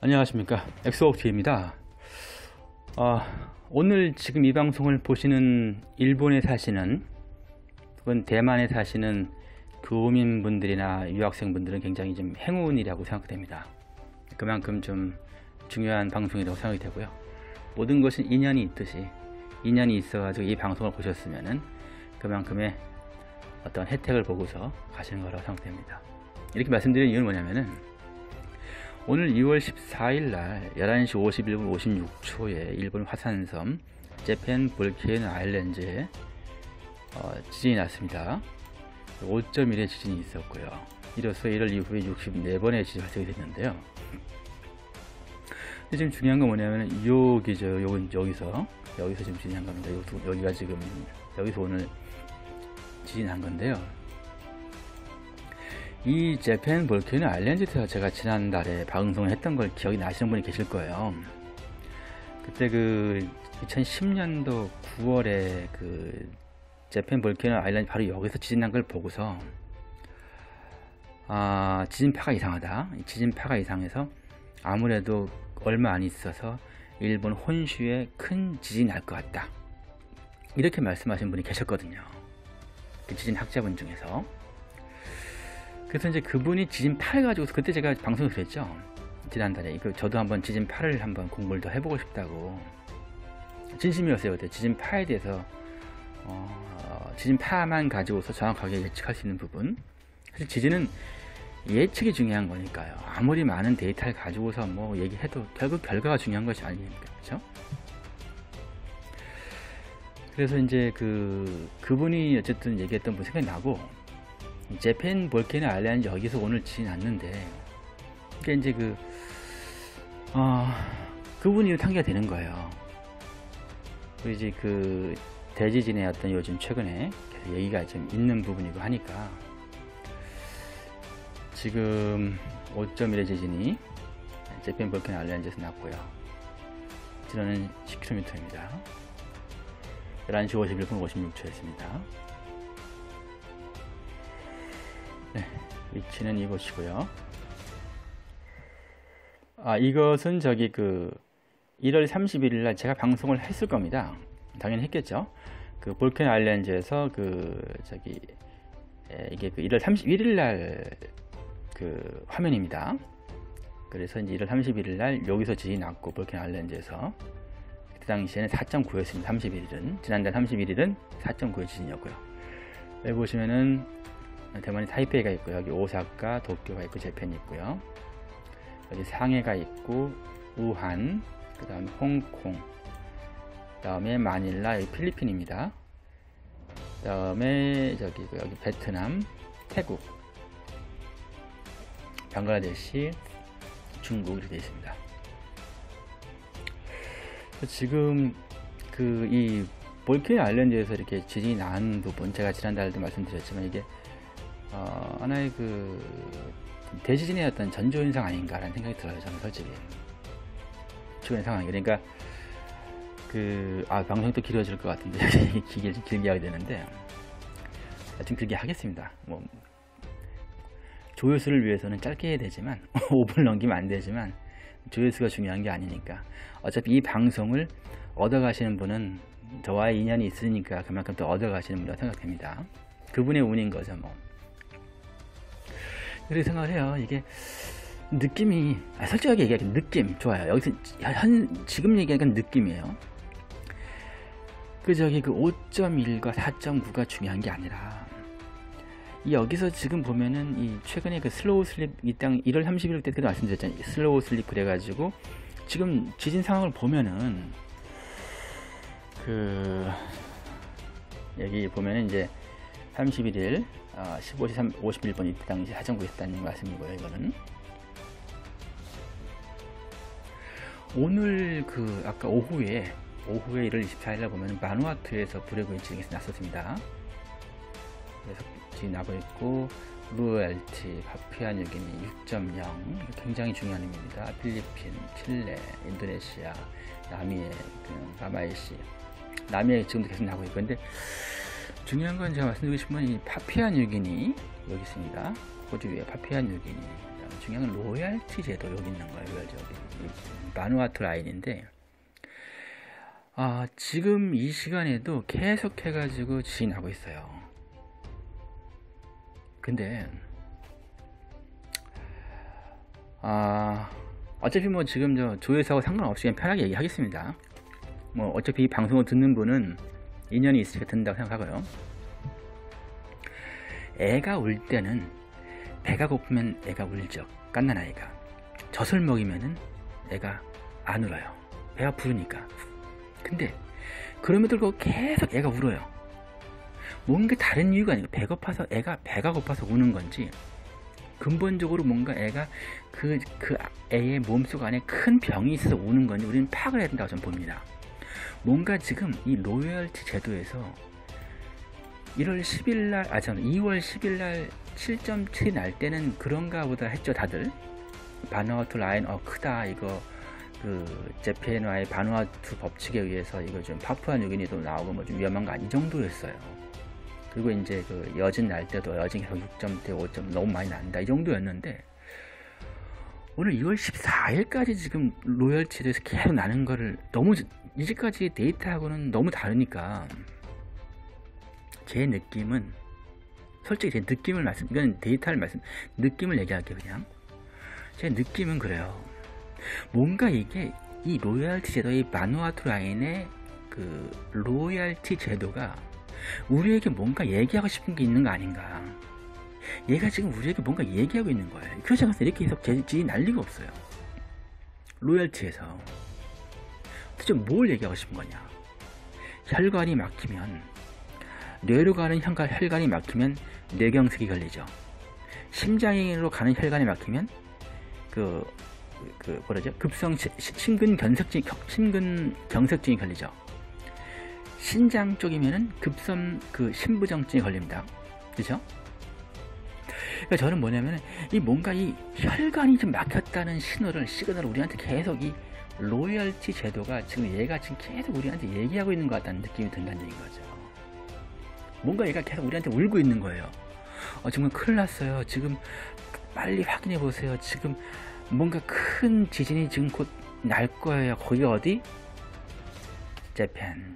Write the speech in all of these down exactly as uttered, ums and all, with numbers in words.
안녕하십니까, 엑소옥티입니다. 아, 오늘 지금 이 방송을 보시는 일본에 사시는 혹은 대만에 사시는 교민분들이나 유학생분들은 굉장히 좀 행운이라고 생각됩니다. 그만큼 좀 중요한 방송이라고 생각이 되고요. 모든 것은 인연이 있듯이 인연이 있어가지고 이 방송을 보셨으면은 그만큼의 어떤 혜택을 보고서 가시는 거라고 생각됩니다. 이렇게 말씀드리는 이유는 뭐냐면은 오늘 이월 십사일 날 열한 시 오십일 분 오십육 초에 일본 화산섬 재팬 볼케이노 아일랜드에 어, 지진이 났습니다. 오 점 일의 지진이 있었고요. 이로써 이를 이후에 육십사 번의 지진이 발생이 됐는데요. 근데 지금 중요한 건 뭐냐면 여기죠. 요, 여기서 여기서 지금 지진한 겁니다. 여기, 여기가 지금 여기서 오늘 지진한 건데요. 이 재팬 볼케이노 아일랜드에서 제가 지난달에 방송을 했던 걸 기억이 나시는 분이 계실 거예요. 그때 그 이천십 년도 구월에 그 재팬 볼케이노 아일랜드 바로 여기서 지진난 걸 보고서 아, 지진파가 이상하다. 지진파가 이상해서 아무래도 얼마 안 있어서 일본 혼슈에 큰 지진이 날 것 같다, 이렇게 말씀하신 분이 계셨거든요. 그 지진 학자분 중에서. 그래서 이제 그분이 지진파를 가지고서, 그때 제가 방송에서 그랬죠. 지난달에 이거 저도 한번 지진파를 한번 공부를 더 해보고 싶다고. 진심이었어요. 그때 지진파에 대해서 어, 지진파만 가지고서 정확하게 예측할 수 있는 부분. 사실 지진은 예측이 중요한 거니까요. 아무리 많은 데이터를 가지고서 뭐 얘기해도 결국 결과가 중요한 것이 아니니까, 그렇죠? 그래서 이제 그 그분이 어쨌든 얘기했던 분 생각이 나고, 재팬 볼케이노 아일랜드 여기서 오늘 지진이 났는데, 그러니까 이제 그 어, 그분이 상기가 되는 거예요. 그리고 이제 그 대지진의 어떤 요즘 최근에 계속 얘기가 좀 있는 부분이고 하니까, 지금 오 점 일의 지진이 재팬 볼케이노 아일랜드에서 났고요. 진원은 십 킬로미터입니다. 열한 시 오십일 분 오십육 초였습니다. 네, 위치는 이곳이고요. 아, 이것은 저기 그 일월 삼십일일 날 제가 방송을 했을 겁니다. 당연히 했겠죠. 그 볼케이노 아일랜드에서 그 저기 에, 이게 그 일월 삼십일일 날 그 화면입니다. 그래서 이제 일월 삼십일일 날 여기서 지진이 났고, 볼케이노 아일랜드에서 그때 당시에는 사 점 구였습니다. 삼십일일은 지난달 삼십일일은 사 점 구의 지진이었고요. 여기 보시면은 대만에 타이페이가 있고, 여기 오사카, 도쿄가 있고, 재팬이 있고요. 여기 상해가 있고, 우한, 그 다음에 홍콩, 그 다음에 마닐라, 여기 필리핀입니다. 그 다음에 저기 여기 베트남, 태국, 방글라데시, 중국 이렇게 되어 있습니다. 지금 그 이 볼케이노 아일랜드에서 이렇게 지진이 난 부분, 제가 지난달에도 말씀드렸지만 이게 어, 하나의 그 대지진의 어떤 전조현상 아닌가라는 생각이 들어요. 저는 솔직히 최근의 상황이. 그러니까 그 아 방송이 또 길어질 것 같은데 길게 길게 하게 되는데 하여튼 길게 하겠습니다. 뭐 조회수를 위해서는 짧게 해야 되지만 오 분을 넘기면 안 되지만 조회수가 중요한 게 아니니까, 어차피 이 방송을 얻어가시는 분은 저와의 인연이 있으니까 그만큼 또 얻어가시는 분이라고 생각됩니다. 그분의 운인 거죠 뭐. 그렇게 생각을 해요. 이게 느낌이, 아, 솔직하게 얘기하면 느낌 좋아요. 여기서 현 지금 얘기하니까 느낌이에요. 그 저기 그 오 점 일과 사 점 구가 중요한 게 아니라, 이 여기서 지금 보면은 이 최근에 그 슬로우 슬립, 이 땅 일월 삼십일 때도 말씀드렸잖아요. 슬로우 슬립 그래가지고 지금 지진 상황을 보면은 그 여기 보면은 이제 삼십일일 어, 십오 시 오십일 분 이때 당시 사 점 구 있었다는 말씀이고요. 이거는 오늘 그 아까 오후에 오후에 일월 이십사일 날 보면 마누아투에서 불의 지진이 났었습니다. 그래서 지금 나고 있고, 루엘티, 파푸아뉴기니 육 점 영, 굉장히 중요한 의미입니다. 필리핀, 칠레, 인도네시아, 남미에, 그 마마이시, 남미에 지금도 계속 나고 있고. 근데 중요한 건 제가 말씀드리고 싶은 건 이 파푸아뉴기니 여기 있습니다. 호주 위에 파푸아뉴기니, 중요한 건 로열티 제도 여기 있는 거예요. 저기 바누아투 라인인데 아, 지금 이 시간에도 계속 해가지고 지진이 나고 있어요. 근데 아, 어차피 뭐 지금 저 조회수하고 상관없이 그냥 편하게 얘기하겠습니다. 뭐 어차피 이 방송을 듣는 분은 인연이 있으니까 듣는다고 생각하고요. 애가 울 때는 배가 고프면 애가 울죠. 갓난아이가. 젖을 먹이면은 애가 안 울어요. 배가 부르니까. 근데 그럼에도 불구하고 계속 애가 울어요. 뭔가 다른 이유가 아니고 배고파서 애가 배가 고파서 우는 건지 근본적으로 뭔가 애가 그, 그 애의 몸속 안에 큰 병이 있어서 우는 건지 우리는 파악을 해야 된다고 저는 봅니다. 뭔가 지금 이 로열티 제도에서 일월 십일날, 아, 전 이월 십일날 칠 점 칠이 날 때는 그런가 보다 했죠, 다들. 바누아투 라인, 어, 크다, 이거, 그, 재팬와의 바누아투 법칙에 의해서 이거 좀 파푸아 뉴기니도 나오고 뭐 좀 위험한 거 아니, 이 정도였어요. 그리고 이제 그 여진 날 때도 여진 계속 육 점대, 오 점 너무 많이 난다, 이 정도였는데, 오늘 이월 십사일까지 지금 로열티에서 계속 나는 거를 너무, 이제까지 데이터하고는 너무 다르니까, 제 느낌은, 솔직히 제 느낌을 말씀, 이건 데이터를 말씀, 느낌을 얘기할게요, 그냥. 제 느낌은 그래요. 뭔가 이게, 이 로열티 제도, 이 바누아투 라인의 그, 로열티 제도가 우리에게 뭔가 얘기하고 싶은 게 있는 거 아닌가. 얘가 지금 우리에게 뭔가 얘기하고 있는 거예요. 그래서 제가 이렇게 계속 지진이 날 리가 없어요. 로열티에서. 도대체 뭘 얘기하고 싶은 거냐. 혈관이 막히면, 뇌로 가는 혈관, 혈관이 막히면 뇌경색이 걸리죠. 심장으로 가는 혈관이 막히면 그, 그 뭐라죠? 급성 시, 심근경색증, 심근경색증이 걸리죠. 신장 쪽이면은 급성 그 심부정증이 걸립니다. 그죠? 그러니까 저는 뭐냐면 이 뭔가 이 혈관이 좀 막혔다는 신호를 시그널을 우리한테 계속 이 로열티 제도가 지금 얘가 지금 계속 우리한테 얘기하고 있는 것 같다는 느낌이 든다는 얘기인 거죠. 뭔가 얘가 계속 우리한테 울고 있는 거예요. 어, 정말 큰일 났어요. 지금 빨리 확인해 보세요. 지금 뭔가 큰 지진이 지금 곧 날 거예요. 거기 어디? 재팬.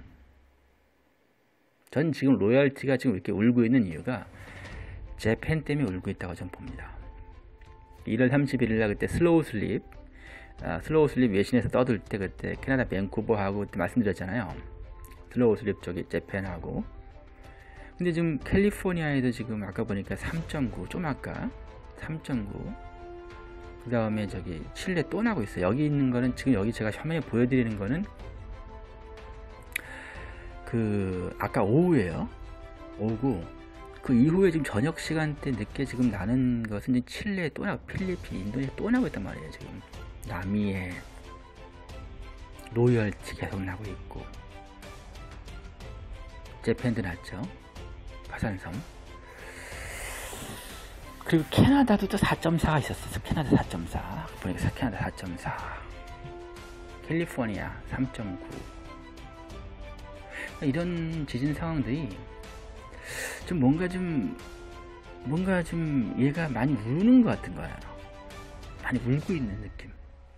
전 지금 로열티가 지금 이렇게 울고 있는 이유가 재팬 때문에 울고 있다고 전 봅니다. 일월 삼십일일 그때 슬로우 슬립, 아, 슬로우 슬립 외신에서 떠들 때 그때 캐나다 밴쿠버하고 그때 말씀드렸잖아요. 슬로우 슬립 쪽이 재팬하고. 근데 지금 캘리포니아에도 지금 아까 보니까 삼 점 구, 좀 아까 삼 점 구. 그 다음에 저기 칠레 또 나고 있어요. 여기 있는 거는 지금 여기 제가 화면에 보여드리는 거는 그 아까 오후에요. 오후 그 이후에 지금 저녁 시간대 늦게 지금 나는 것은 이제 칠레 또 나고 필리핀, 인도네시아 또 나고 있단 말이에요. 지금 남미에 로열티 계속 나고 있고 재팬도 났죠. 파산섬. 그리고 캐나다도 또 사 점 사가 있었어. 캐나다 사 점 사. 보니까 캐나다 사 점 사. 캘리포니아 삼 점 구. 이런 지진 상황들이 좀 뭔가 좀 뭔가 좀 얘가 많이 우는 것 같은 거야. 많이 울고 있는 느낌.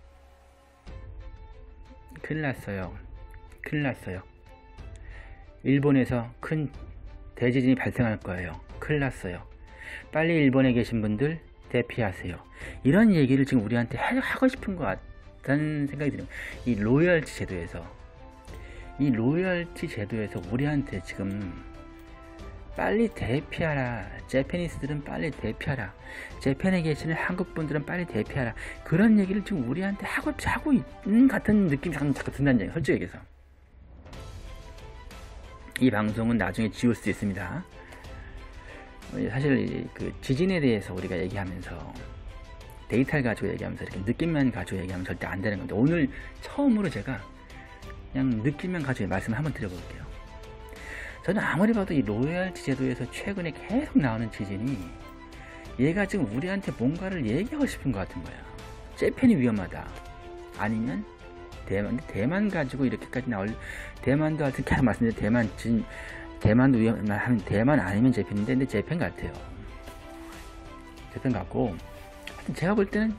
큰일 났어요. 큰일 났어요. 일본에서 큰 대지진이 발생할 거예요. 큰일 났어요. 빨리 일본에 계신 분들 대피하세요. 이런 얘기를 지금 우리한테 하고 싶은 것 같다는 생각이 들어요. 이 로열티 제도에서 이 로열티 제도에서 우리한테 지금 빨리 대피하라. 재패니스들은 빨리 대피하라. 재팬에 계시는 한국 분들은 빨리 대피하라. 그런 얘기를 지금 우리한테 하고 하고 있는 같은 느낌이 자꾸, 자꾸 든다는 얘기예요. 솔직히 얘기해서. 이 방송은 나중에 지울 수 있습니다. 사실 그 지진에 대해서 우리가 얘기하면서 데이터를 가지고 얘기하면서 이렇게 느낌만 가지고 얘기하면 절대 안 되는 건데 오늘 처음으로 제가 그냥 느낌만 가지고 말씀을 한번 드려볼게요. 저는 아무리 봐도 이 로열티 제도에서 최근에 계속 나오는 지진이 얘가 지금 우리한테 뭔가를 얘기하고 싶은 것 같은 거야. 재팬이 위험하다. 아니면 대만, 대만 가지고 이렇게까지 나올, 대만도 하여튼 계속 말씀드린 대만 진, 대만도 위험한, 대만 아니면 재팬인데, 근데 재팬 같아요. 재팬 같고, 하여튼 제가 볼 때는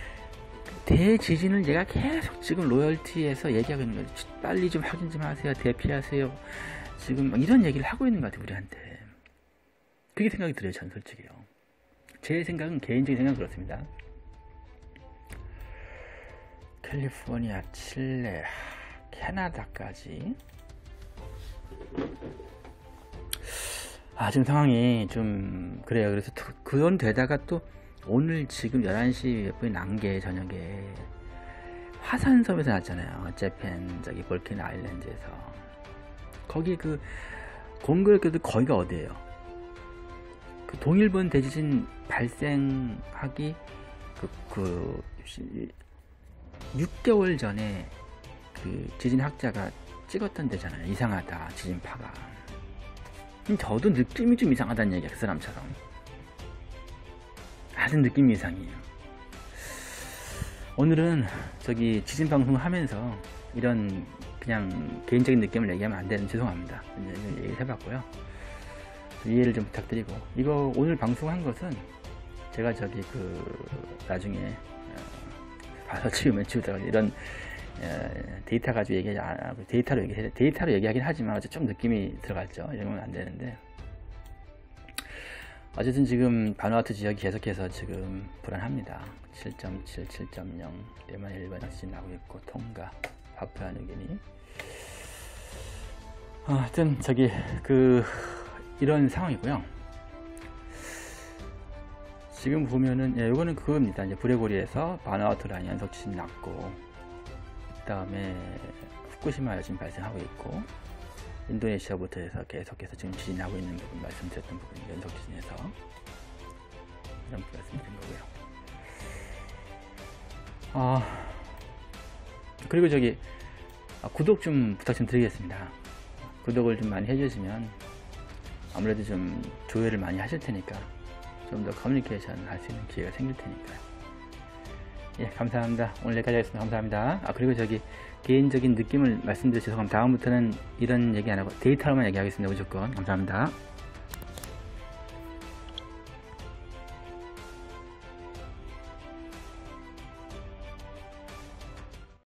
대지진을 제가 계속 지금 로열티에서 얘기하고 있는 거죠. 빨리 좀 확인 좀 하세요. 대피하세요. 지금 막 이런 얘기를 하고 있는 것 같아요, 우리한테. 그게 생각이 들어요, 전 솔직히요. 제 생각은, 개인적인 생각은 그렇습니다. 캘리포니아, 칠레, 캐나다까지. 아, 지금 상황이 좀 그래요. 그래서 그런 데다가 또 오늘 지금 열한 시 몇 분이 난 게 저녁에 화산섬에서 났잖아요. 재팬 저기 볼케이노 아일랜드에서. 거기 그 공교롭게도 거기가 어디예요? 그 동일본 대지진 발생하기 그, 그 육 개월 전에 그 지진학자가 찍었던 데잖아요. 이상하다, 지진파가. 저도 느낌이 좀 이상하다는 얘기야, 그 사람처럼. 아주 느낌이 이상해요. 오늘은 저기 지진 방송을 하면서 이런 그냥 개인적인 느낌을 얘기하면 안 되는, 죄송합니다. 이제 얘기를 해봤고요. 이해를 좀 부탁드리고, 이거 오늘 방송한 것은 제가 저기 그 나중에 어, 봐서 지우면 지우다가 이런 어, 데이터 가지고 얘기하지 않고 데이터로 얘기 데이터로 얘기하긴 하지만 어째 좀 느낌이 들어갔죠. 이러면 안 되는데. 어쨌든 지금 바누아투 지역이 계속해서 지금 불안합니다. 칠 점 칠, 칠 점 영, 대만 일본 지진 나고 있고, 통가, 파푸아뉴기니. 어, 하여튼 저기 그 이런 상황이고요. 지금 보면은 예, 요거는 그겁니다. 이제 브레고리에서 바누아투 라인 연속 지진 났고, 그 다음에 후쿠시마에 지금 발생하고 있고, 인도네시아부터 해서 계속해서 지금 지진 나고 있는 부분, 말씀드렸던 부분, 연속 지진에서 이런 부분 말씀드린 거고요. 아, 그리고 저기 아, 구독 좀 부탁 좀 드리겠습니다. 구독을 좀 많이 해주시면 아무래도 좀 조회를 많이 하실 테니까 좀 더 커뮤니케이션 할 수 있는 기회가 생길 테니까요. 예, 감사합니다. 오늘 여기까지 하겠습니다. 감사합니다. 아, 그리고 저기 개인적인 느낌을 말씀드려 죄송합니다. 다음부터는 이런 얘기 안 하고 데이터로만 얘기하겠습니다. 무조건. 감사합니다.